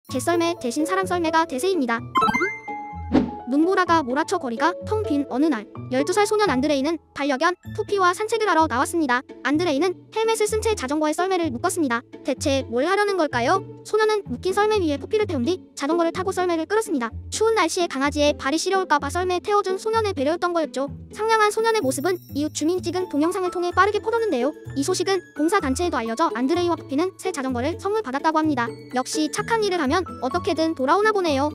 개썰매 대신 사랑썰매가 대세입니다. 눈보라가 몰아쳐 거리가 텅 빈 어느 날 12살 소년 안드레이는 반려견 푸피와 산책을 하러 나왔습니다. 안드레이는 헬멧을 쓴 채 자전거에 썰매를 묶었습니다. 대체 뭘 하려는 걸까요? 소년은 묶인 썰매 위에 푸피를 태운 뒤 자전거를 타고 썰매를 끌었습니다. 추운 날씨에 강아지의 발이 시려울까봐 썰매에 태워준 소년의 배려였던 거였죠. 상냥한 소년의 모습은 이웃 주민이 찍은 동영상을 통해 빠르게 퍼졌는데요. 이 소식은 봉사단체에도 알려져 안드레이와 푸피는 새 자전거를 선물 받았다고 합니다. 역시 착한 일을 하면 어떻게든 돌아오나 보네요.